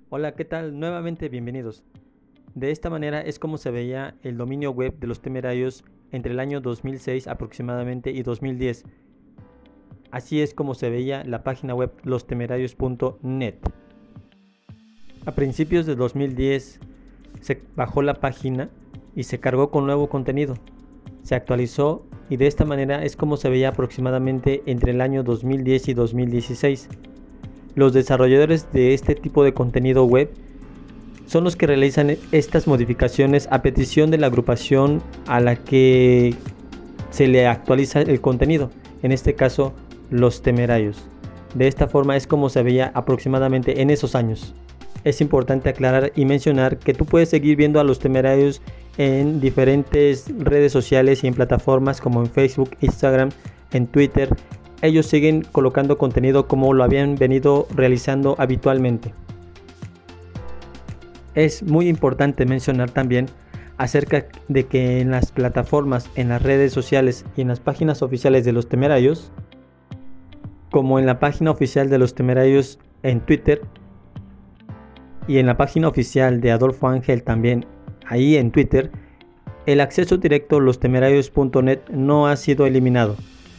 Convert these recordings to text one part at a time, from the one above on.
Hola, ¿qué tal? Nuevamente bienvenidos. De esta manera es como se veía el dominio web de Los Temerarios entre el año 2006 aproximadamente y 2010. Así es como se veía la página web lostemerarios.net. A principios de 2010 se bajó la página y se cargó con nuevo contenido. Se actualizó y de esta manera es como se veía aproximadamente entre el año 2010 y 2016. Los desarrolladores de este tipo de contenido web son los que realizan estas modificaciones a petición de la agrupación a la que se le actualiza el contenido, en este caso Los Temerarios. De esta forma es como se veía aproximadamente en esos años. Es importante aclarar y mencionar que tú puedes seguir viendo a Los Temerarios en diferentes redes sociales y en plataformas como en Facebook, Instagram, en Twitter. Ellos siguen colocando contenido como lo habían venido realizando habitualmente. Es muy importante mencionar también acerca de que en las plataformas, en las redes sociales y en las páginas oficiales de Los Temerarios, como en la página oficial de Los Temerarios en Twitter y en la página oficial de Adolfo Ángel también ahí en Twitter, el acceso directo a lostemerarios.net no ha sido eliminado.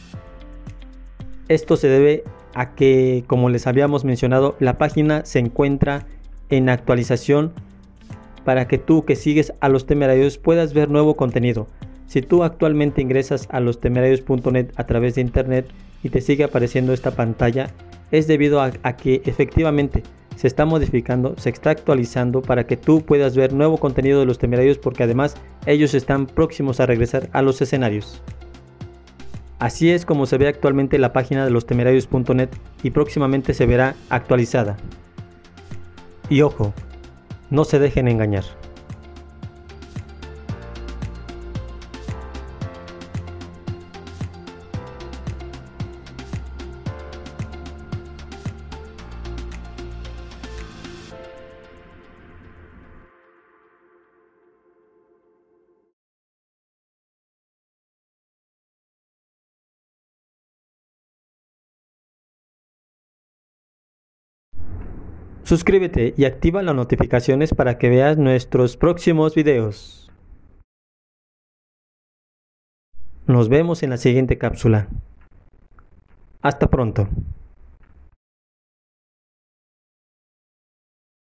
Esto se debe a que, como les habíamos mencionado, la página se encuentra en actualización para que tú que sigues a Los Temerarios puedas ver nuevo contenido. Si tú actualmente ingresas a lostemerarios.net a través de internet y te sigue apareciendo esta pantalla, es debido a que efectivamente se está modificando, se está actualizando para que tú puedas ver nuevo contenido de Los Temerarios, porque además ellos están próximos a regresar a los escenarios. Así es como se ve actualmente la página de lostemerarios.net y próximamente se verá actualizada. Y ojo, no se dejen engañar. Suscríbete y activa las notificaciones para que veas nuestros próximos videos. Nos vemos en la siguiente cápsula. Hasta pronto.